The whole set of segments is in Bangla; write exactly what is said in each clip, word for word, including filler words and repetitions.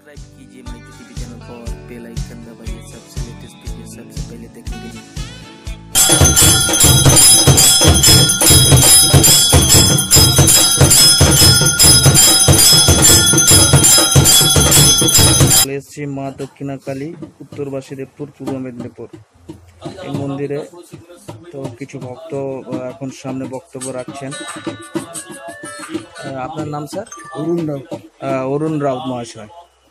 सब्सक्राइब कीजिए माइती टीवी चैनल को और बेल आइकन दबाइए सबसे लेटेस्ट वीडियो सबसे पहले देखने के लिए। এসছি মা দক্ষিণা কালী উত্তর বাসুদেবপুর পূর্ব মেদিনীপুর এই মন্দিরে। তো কিছু ভক্ত এখন সামনে বক্তব্য রাখছেন। আপনার নাম স্যার? অরুণ রাউত। অরুণ রাউত মহাশয়,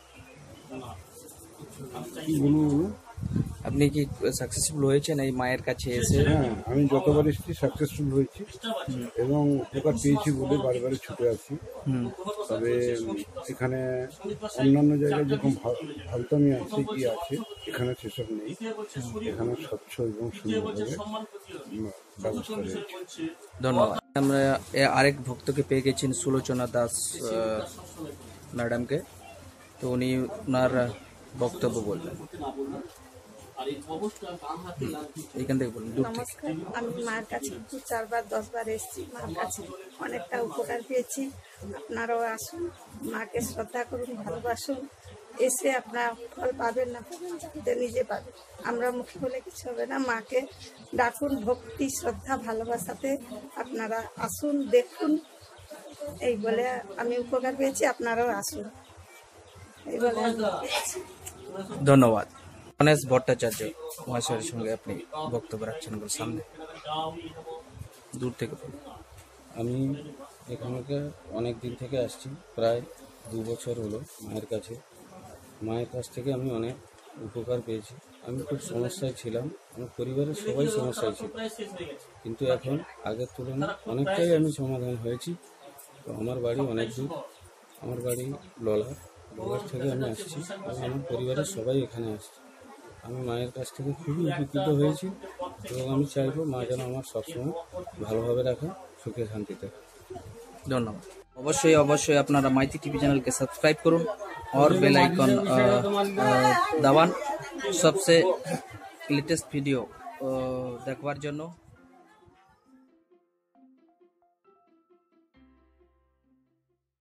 আপনি কি সাকসেসফুল হয়েছেন এই মায়ের কাছে এসে? হ্যাঁ, আমি যতবার এসেছি সাকসেসফুল হয়েছি এবং উপকার পেয়েছি বলে বারে বারে ছুটে আসি। তবে এখানে অন্যান্য জায়গায় যেরকম ভাবতামি আছে কি আছে, এখানে সেসব নেই। এখানে স্বচ্ছ এবং সুন্দরভাবে ব্যবস্থা রয়েছে। ধন্যবাদ। আমরা আরেক ভক্তকে পেয়ে গেছেন, সুলোচনা দাস ম্যাডামকে। তো উনি ওনার বক্তব্য বলবেন। এইখান থেকে বলুন। নমস্কার, আমি মায়ের কাছে দু চারবার দশবার এসেছি। মার কাছে অনেকটা উপকার পেয়েছি। আপনারাও আসুন, মাকে শ্রদ্ধা করুন, ভালোবাসুন। এসে আপনার ফল পাবেন না পাবেন জানতে নিজে পাবেন। আমরা মুখে বলে কিছু হবে না। মাকে ডাকুন, ভক্তি শ্রদ্ধা ভালোবাসাতে আপনারা আসুন, দেখুন। এই বলে আমি উপকার পেয়েছি, আপনারাও আসুন এই বলে। ধন্যবাদ। গণেশ ভট্টাচার্য মহাশয়ের সঙ্গে আপনি বক্তব্য রাখছেন সামনে, দূর থেকে। আমি এখানকে অনেক দিন থেকে আসছি, প্রায় দু বছর হলো মায়ের কাছে। মায়ের কাছ থেকে আমি অনেক উপকার পেয়েছি। আমি খুব সমস্যায় ছিলাম, আমার পরিবারের সবাই সমস্যায় ছিল, কিন্তু এখন আগের তুলনায় অনেকটাই আমি সমাধান হয়েছি। তো আমার বাড়ি অনেক দূর, আমার বাড়ি ললা ললার থেকে আমি আসছি এবং আমার পরিবারের সবাই এখানে আসছে। আমি মায়ের কাছ থেকে খুবই উপকৃত হয়েছি এবং আমি চাইবো মা যেন আমার সবসময় ভালোভাবে রাখে, সুখে শান্তিতে। ধন্যবাদ। অবশ্যই অবশ্যই আপনারা মাইতি টিভি চ্যানেলকে সাবস্ক্রাইব করুন और बेल आइकन दबान सबसे लेटेस्ट भिडियो देखवार जन्य।